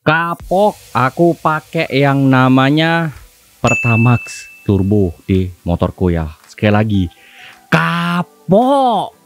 Kapok, aku pakai yang namanya Pertamax Turbo di motorku ya. Sekali lagi, kapok.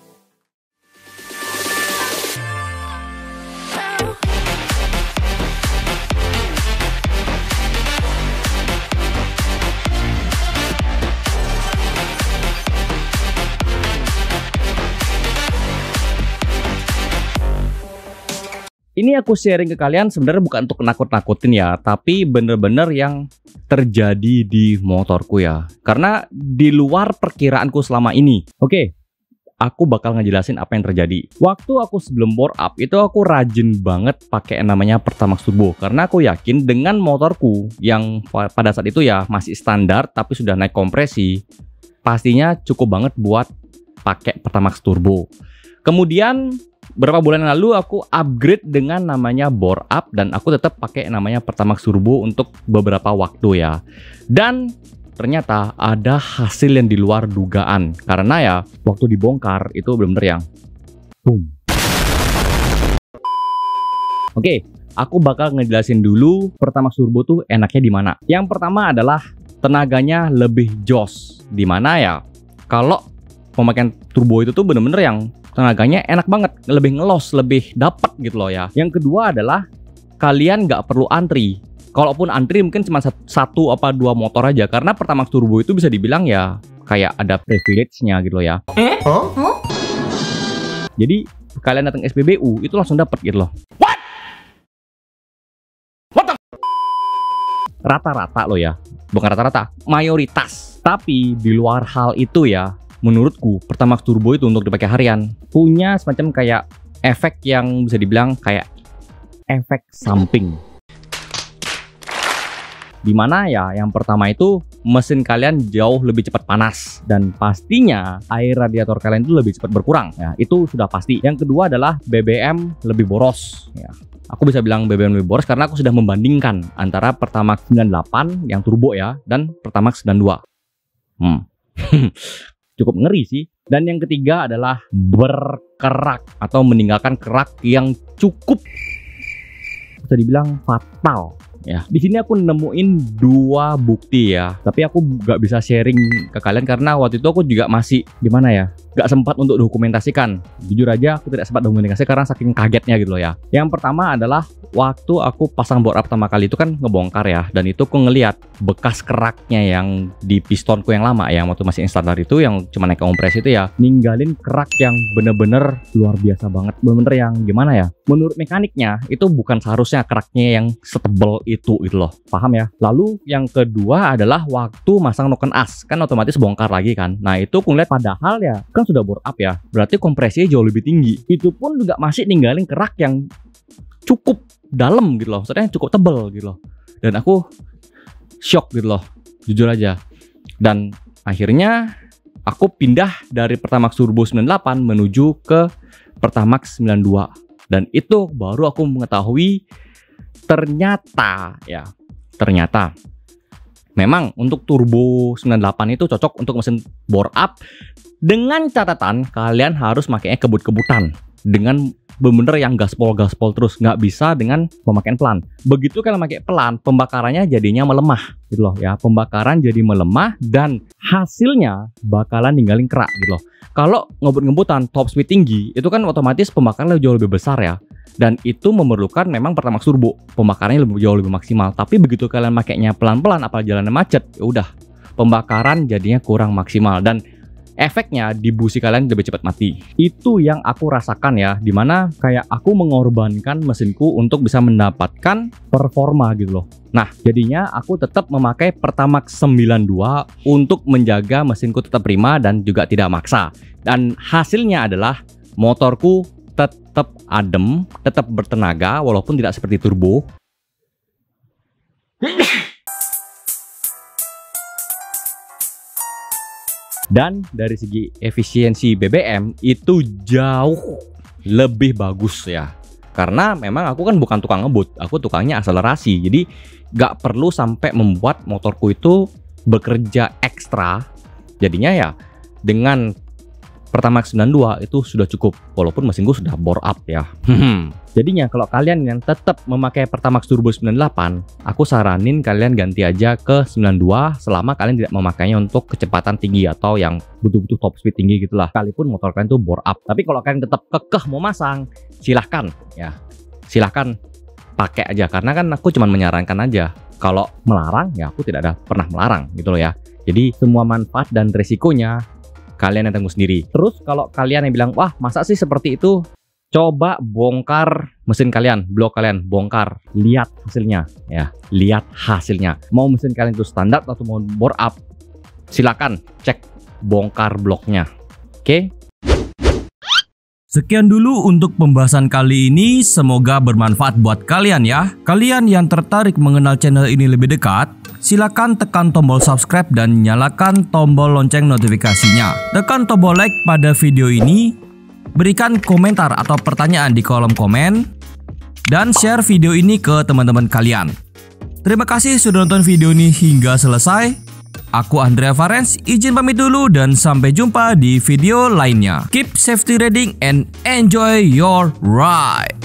Ini aku sharing ke kalian sebenarnya bukan untuk nakut-nakutin ya, tapi bener-bener yang terjadi di motorku ya. Karena di luar perkiraanku selama ini. Oke, aku bakal ngejelasin apa yang terjadi. Waktu aku sebelum bore up itu aku rajin banget pakai namanya Pertamax Turbo. Karena aku yakin dengan motorku yang pada saat itu ya masih standar tapi sudah naik kompresi, pastinya cukup banget buat pakai Pertamax Turbo. Kemudian beberapa bulan lalu aku upgrade dengan namanya bore up dan aku tetap pakai namanya Pertamax Turbo untuk beberapa waktu ya. Dan ternyata ada hasil yang di luar dugaan karena ya waktu dibongkar itu benar-benar yang boom. Oke, aku bakal ngejelasin dulu Pertamax Turbo tuh enaknya di mana. Yang pertama adalah tenaganya lebih jos. Di mana ya? Kalau pemakaian turbo itu tuh bener-bener yang tenaganya enak banget, lebih ngelos, lebih dapat gitu loh ya. Yang kedua adalah kalian nggak perlu antri. Kalaupun antri mungkin cuma satu apa dua motor aja, karena Pertamax Turbo itu bisa dibilang ya kayak ada privilege-nya gitu loh ya. Jadi kalian datang SPBU itu langsung dapat gitu loh. Rata-rata loh ya, bukan rata-rata, mayoritas. Tapi di luar hal itu ya, menurutku Pertamax Turbo itu untuk dipakai harian punya semacam kayak efek yang bisa dibilang kayak efek samping. Dimana ya yang pertama itu mesin kalian jauh lebih cepat panas dan pastinya air radiator kalian itu lebih cepat berkurang ya, itu sudah pasti. Yang kedua adalah BBM lebih boros ya. Aku bisa bilang BBM lebih boros karena aku sudah membandingkan antara Pertamax 98 yang turbo ya dan Pertamax 92. Cukup ngeri sih. Dan yang ketiga adalah berkerak atau meninggalkan kerak yang cukup bisa dibilang fatal ya. Di sini aku nemuin dua bukti ya, tapi aku nggak bisa sharing ke kalian karena waktu itu aku juga masih gimana ya, nggak sempat untuk dokumentasikan. Jujur aja aku tidak sempat dokumentasi karena saking kagetnya gitu loh ya. Yang pertama adalah waktu aku pasang bore up pertama kali itu kan ngebongkar ya, dan itu aku ngelihat bekas keraknya yang di pistonku yang lama ya, waktu masih standar itu yang cuma naik kompresi itu ya, ninggalin kerak yang bener-bener luar biasa banget. Bener-bener yang gimana ya, menurut mekaniknya itu bukan seharusnya keraknya yang setebal itu gitu loh, paham ya. Lalu yang kedua adalah waktu masang noken as, kan otomatis bongkar lagi kan. Nah itu aku ngeliat padahal ya kan sudah bore up ya, berarti kompresinya jauh lebih tinggi, itu pun juga masih ninggalin kerak yang cukup dalam gitu loh, maksudnya cukup tebel gitu loh. Dan aku shock gitu loh, jujur aja. Dan akhirnya aku pindah dari Pertamax Turbo 98 menuju ke Pertamax 92. Dan itu baru aku mengetahui ternyata memang untuk Turbo 98 itu cocok untuk mesin bore up, dengan catatan kalian harus makainya kebut-kebutan dengan bener-bener yang gaspol terus, nggak bisa dengan pemakaian pelan. Begitu kalian pakai pelan, pembakarannya jadinya melemah gitu loh ya. Pembakaran jadi melemah dan hasilnya bakalan ninggalin kerak gitu loh. Kalau ngebut-ngebutan top speed tinggi itu kan otomatis pembakarannya jauh lebih besar ya, dan itu memerlukan memang Pertamax Turbo pembakarannya jauh lebih maksimal. Tapi begitu kalian makainya pelan-pelan apalagi jalannya macet, ya udah pembakaran jadinya kurang maksimal dan efeknya di busi kalian lebih cepat mati. Itu yang aku rasakan ya, dimana kayak aku mengorbankan mesinku untuk bisa mendapatkan performa gitu loh. Nah jadinya aku tetap memakai Pertamax 92 untuk menjaga mesinku tetap prima dan juga tidak maksa. Dan hasilnya adalah motorku tetap adem, tetap bertenaga walaupun tidak seperti turbo. Dan dari segi efisiensi BBM itu jauh lebih bagus ya. Karena memang aku kan bukan tukang ngebut, aku tukangnya akselerasi. Jadi gak perlu sampai membuat motorku itu bekerja ekstra. Jadinya ya dengan Pertamax 92 itu sudah cukup, walaupun mesin gue sudah bore up ya. Jadinya kalau kalian yang tetap memakai Pertamax Turbo 98, aku saranin kalian ganti aja ke 92 selama kalian tidak memakainya untuk kecepatan tinggi atau yang butuh-butuh top speed tinggi gitulah. Sekalipun motor kalian tuh bore up. Tapi kalau kalian tetap kekeh mau masang, silahkan ya. Silahkan pakai aja, karena kan aku cuma menyarankan aja. Kalau melarang ya aku tidak ada pernah melarang gitu loh ya. Jadi semua manfaat dan resikonya kalian yang tanggung sendiri. Terus kalau kalian yang bilang, wah masa sih seperti itu? Coba bongkar mesin kalian, blok kalian, bongkar. Lihat hasilnya ya, lihat hasilnya. Mau mesin kalian itu standar atau mau bore up, silakan cek bongkar bloknya. Oke? Sekian dulu untuk pembahasan kali ini, semoga bermanfaat buat kalian ya. Kalian yang tertarik mengenal channel ini lebih dekat, silakan tekan tombol subscribe dan nyalakan tombol lonceng notifikasinya. Tekan tombol like pada video ini, berikan komentar atau pertanyaan di kolom komen, dan share video ini ke teman-teman kalian. Terima kasih sudah nonton video ini hingga selesai. Aku Andrea Farens, izin pamit dulu dan sampai jumpa di video lainnya. Keep safety riding and enjoy your ride.